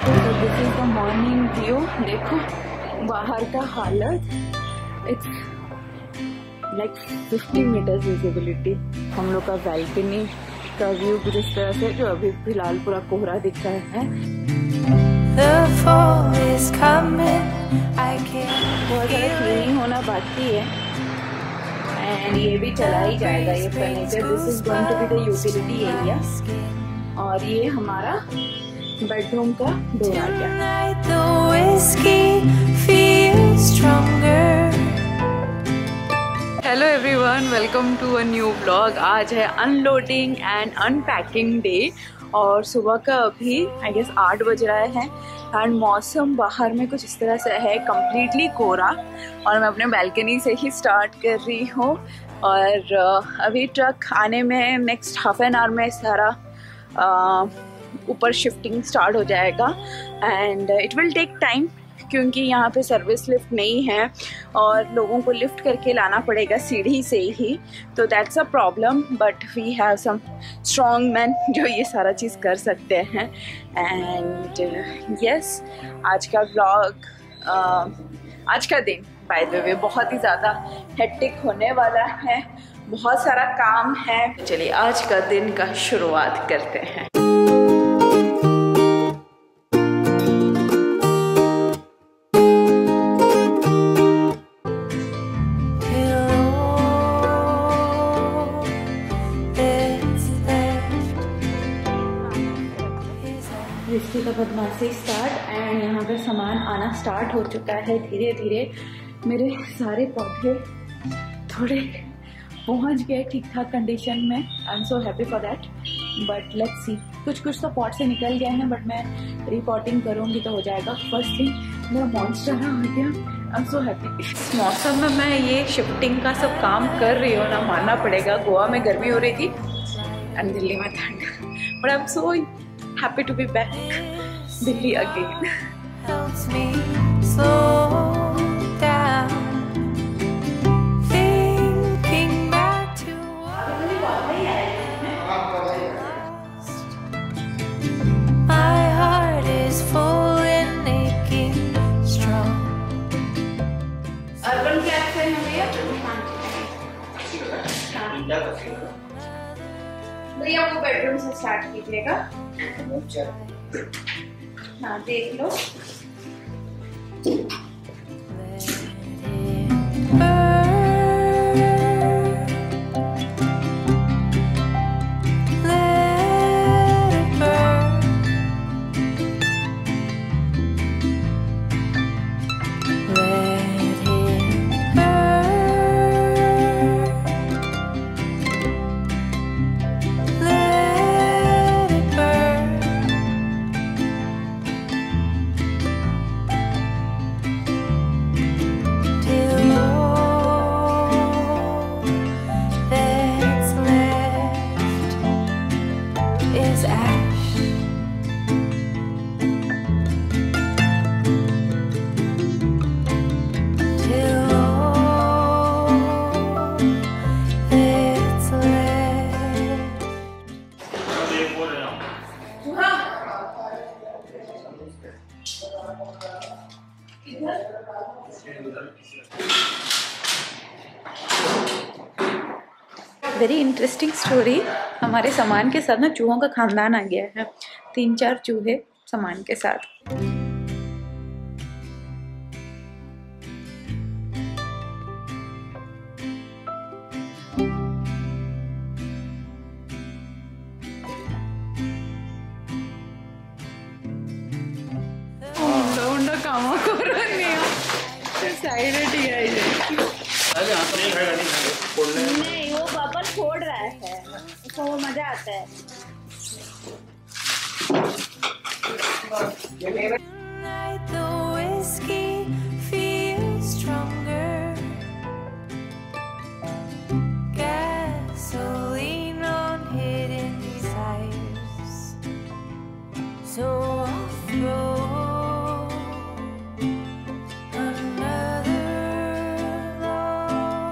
तो this is the morning view. देखो बाहर का हालत, इट्स लाइक 50 मीटर्स विजिबिलिटी। हम लोग का बैल्कनी का व्यू कुछ इस तरह से, जो अभी फिलहाल पूरा कोहरा दिख रहा है। बहुत ज़्यादा क्लीनिंग होना बाकी है एंड ये भी चला ही जाएगा ये furniture. This is going to be the utility area और ये हमारा बेडरूम का डोर आ गया। Hello everyone, welcome to a new vlog. आज है अनलोडिंग एंड अनपैकिंग डे और सुबह का अभी आई गेस 8 बज रहा है एंड मौसम बाहर में कुछ इस तरह से है, कम्प्लीटली कोहरा। और मैं अपने बैल्कनी से ही स्टार्ट कर रही हूँ और अभी ट्रक आने में नेक्स्ट हाफ एन आवर में सारा ऊपर शिफ्टिंग स्टार्ट हो जाएगा and it will take time क्योंकि यहाँ पे सर्विस लिफ्ट नहीं है और लोगों को लिफ्ट करके लाना पड़ेगा सीढ़ी से ही, तो that's a problem. But we have some strong man जो ये सारा चीज़ कर सकते हैं। एंड यस, आज का व्लॉग, आज का दिन बाय द वे बहुत ही ज़्यादा हेक्टिक होने वाला है, बहुत सारा काम है। चलिए आज का दिन का शुरुआत करते हैं। रिश्ते का बदमाशी स्टार्ट एंड यहाँ पे सामान आना स्टार्ट हो चुका है धीरे धीरे। मेरे सारे पौधे थोड़े पहुँच गए ठीक ठाक कंडीशन में। I am so happy for that, but let's see. कुछ तो पॉट से निकल गए हैं बट मैं रिपोर्टिंग करूँगी तो हो जाएगा। फर्स्ट थिंग मेरा मॉन्स्टर हो गया। I am so happy. इस मौसम में मैं ये शिफ्टिंग का सब काम कर रही हूँ ना, मानना पड़ेगा। गोवा में गर्मी हो रही थी एंड दिल्ली में ठंड, but I am so happy to be back Delhi again. Helps me slow down, thinking back to my heart is full and aching strong. Urban flat से हम भैया भैया वो बेडरूम से स्टार्ट कीजिएगा। हाँ देख लो। Very interesting story. हमारे सामान के साथ ना चूहों का खानदान आ गया है, 3-4 चूहे सामान के साथ। काम साइड नहीं, वो पापा छोड़ रहा है, उसको वो मजा आता है।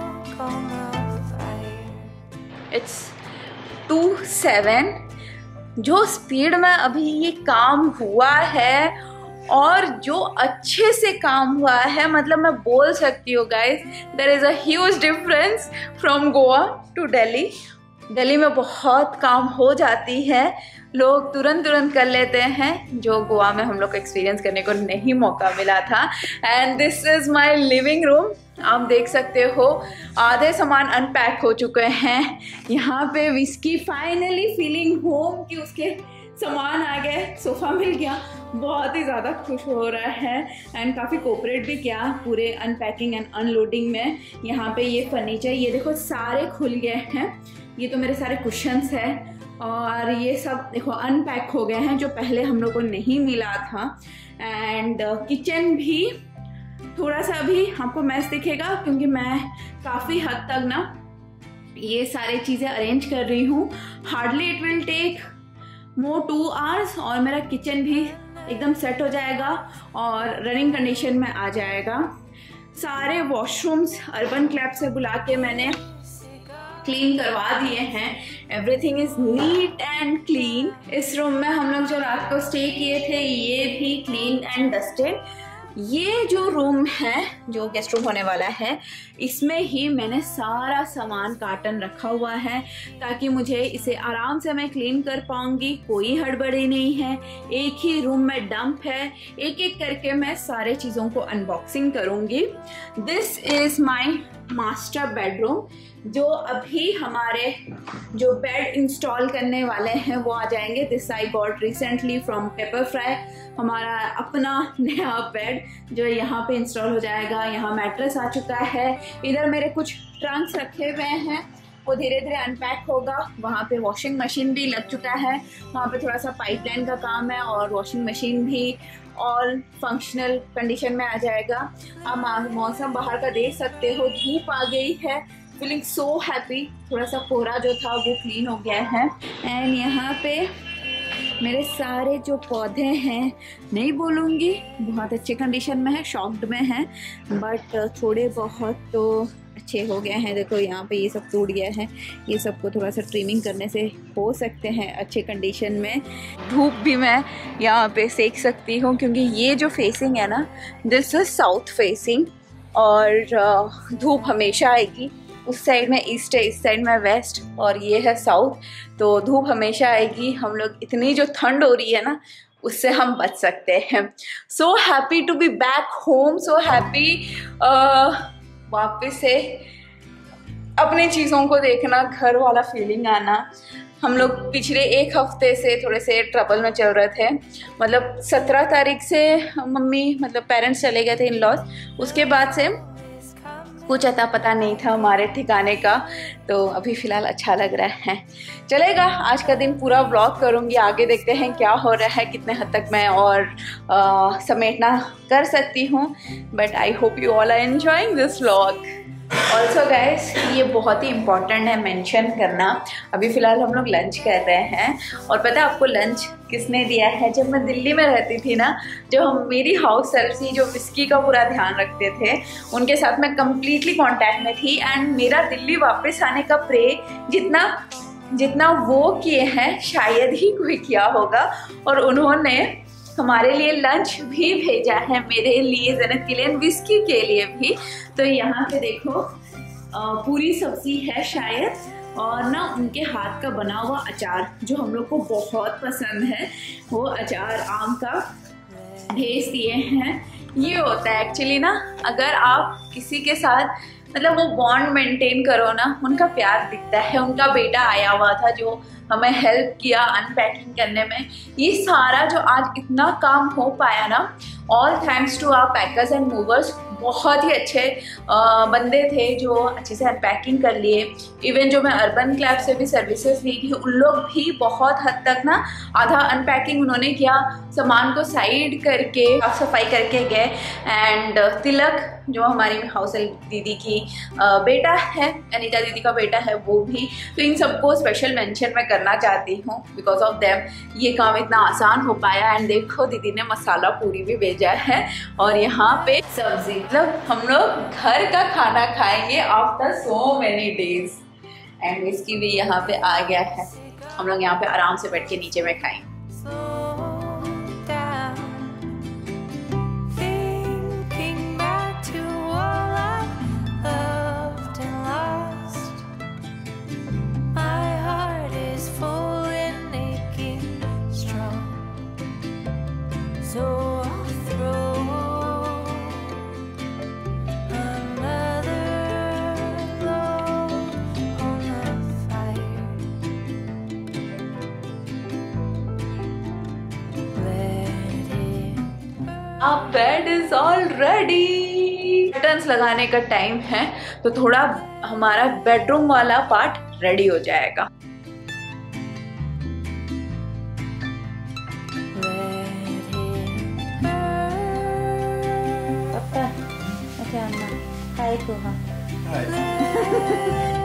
It's 2:07 जो स्पीड में अभी ये काम हुआ है और जो अच्छे से काम हुआ है, मतलब मैं बोल सकती हूँ guys, there is a huge difference from Goa to Delhi. Delhi में बहुत काम हो जाती है, लोग तुरंत कर लेते हैं, जो गोवा में हम लोग को एक्सपीरियंस करने को नहीं मौका मिला था। And this is my living room. आप देख सकते हो आधे सामान अनपैक हो चुके हैं। यहाँ पे विस्की फाइनली फीलिंग होम कि उसके सामान आ गए, सोफ़ा मिल गया, बहुत ही ज़्यादा खुश हो रहा है एंड काफ़ी कोऑपरेट भी किया पूरे अनपैकिंग एंड अनलोडिंग में। यहाँ पे ये फर्नीचर, ये देखो सारे खुल गए हैं, ये तो मेरे सारे कुशन्स हैं और ये सब देखो अनपैक हो गए हैं जो पहले हम लोग को नहीं मिला था। एंड किचन भी थोड़ा सा अभी आपको मैस दिखेगा क्योंकि मैं काफ़ी हद तक ना ये सारी चीज़ें अरेंज कर रही हूँ। Hardly it will take more 2 hours और मेरा किचन भी एकदम सेट हो जाएगा और रनिंग कंडीशन में आ जाएगा। सारे वॉशरूम्स अर्बन क्लैब से बुला के मैंने क्लीन करवा दिए हैं। Everything is neat and clean. इस रूम में हम लोग जो रात को स्टे किए थे ये भी क्लीन एंड डस्टेड। ये जो रूम है, जो गेस्ट रूम होने वाला है, इसमें ही मैंने सारा सामान कार्टन रखा हुआ है ताकि मुझे इसे आराम से मैं क्लीन कर पाऊंगी। कोई हड़बड़ी नहीं है, एक ही रूम में डंप है, एक एक करके मैं सारे चीज़ों को अनबॉक्सिंग करूंगी। This is my master bedroom. जो अभी हमारे जो बेड इंस्टॉल करने वाले हैं वो आ जाएंगे। This I got recently from Pepperfry, हमारा अपना नया बेड जो यहाँ पे इंस्टॉल हो जाएगा। यहाँ मैट्रेस आ चुका है, इधर मेरे कुछ ट्रंक्स रखे हुए हैं, वो धीरे धीरे अनपैक होगा। वहाँ पे वॉशिंग मशीन भी लग चुका है, वहाँ पे थोड़ा सा पाइपलाइन का काम है और वॉशिंग मशीन भी ऑल फंक्शनल कंडीशन में आ जाएगा। आप मौसम बाहर का देख सकते हो, धूप आ गई है, फीलिंग सो हैप्पी। थोड़ा सा कोहरा जो था वो क्लीन हो गया है। एंड यहाँ पे मेरे सारे जो पौधे हैं, नहीं बोलूँगी बहुत अच्छे कंडीशन में है, शॉक्ड में है, बट थोड़े बहुत तो अच्छे हो गए हैं। देखो यहाँ पे ये सब टूट गया है, ये सबको थोड़ा सा ट्रिमिंग करने से हो सकते हैं अच्छे कंडीशन में। धूप भी मैं यहाँ पे सेक सकती हूँ क्योंकि ये जो फेसिंग है ना, दिस इज साउथ फेसिंग और धूप हमेशा आएगी। उस साइड में ईस्ट है, इस साइड में वेस्ट और ये है साउथ, तो धूप हमेशा आएगी। हम लोग इतनी जो ठंड हो रही है ना उससे हम बच सकते हैं। So happy to be back home, so happy वापस से अपनी चीज़ों को देखना, घर वाला फीलिंग आना। हम लोग पिछले 1 हफ्ते से थोड़े से ट्रबल में चल रहे थे, मतलब 17 तारीख से मम्मी मतलब पेरेंट्स चले गए थे इन लॉज, उसके बाद से कुछ अता पता नहीं था हमारे ठिकाने का। तो अभी फ़िलहाल अच्छा लग रहा है, चलेगा। आज का दिन पूरा व्लॉग करूँगी, आगे देखते हैं क्या हो रहा है, कितने हद तक मैं और समेटना कर सकती हूँ। But I hope you all are enjoying this vlog. Also guys, ये बहुत ही इम्पॉर्टेंट है मेंशन करना। अभी फ़िलहाल हम लोग लंच कर रहे हैं और पता है आपको लंच किसने दिया है? जब मैं दिल्ली में रहती थी ना, जो हम मेरी हाउस सर्व थी, जो विस्की का पूरा ध्यान रखते थे, उनके साथ मैं कम्प्लीटली कॉन्टैक्ट में थी। एंड मेरा दिल्ली वापस आने का प्रे जितना वो किए हैं शायद ही कोई किया होगा। और उन्होंने हमारे लिए लंच भी भेजा है, मेरे लिए, ज़नत के लिए, विस्की के लिए भी। तो यहाँ पे देखो पूरी सब्जी है शायद, और ना उनके हाथ का बना हुआ अचार जो हम लोग को बहुत पसंद है, वो अचार आम का भेज दिए हैं। ये होता है एक्चुअली ना, अगर आप किसी के साथ मतलब वो बॉन्ड मेंटेन करो ना, उनका प्यार दिखता है। उनका बेटा आया हुआ था जो हमें हेल्प किया अनपैकिंग करने में। ये सारा जो आज इतना काम हो पाया ना, all thanks to our packers and movers. बहुत ही अच्छे बंदे थे जो अच्छे से अनपैकिंग कर लिए। इवन जो मैं अर्बन क्लैब से भी सर्विसेज ली थी, उन लोग भी बहुत हद तक ना आधा अनपैकिंग उन्होंने किया, सामान को साइड करके साफ सफाई करके गए। एंड तिलक जो हमारी हाउस हेल्प दीदी की बेटा है, अनीता दीदी का बेटा है, वो भी। तो इन सबको स्पेशल मेंशन मैं करना चाहती हूँ, बिकॉज ऑफ देम ये काम इतना आसान हो पाया। एंड देखो दीदी ने मसाला पूरी भी भेजा है और यहाँ पे सब्जी, मतलब हम लोग घर का खाना खाएंगे after so many days. And whisky भी यहाँ पे आ गया है। हम लोग यहाँ पे आराम से बैठ के नीचे में खाएं। Our bed is all ready. Curtains लगाने का टाइम है तो थोड़ा हमारा बेडरूम वाला पार्ट रेडी हो जाएगा। पापा, अच्छा अन्ना, हाय कुहा। हाय।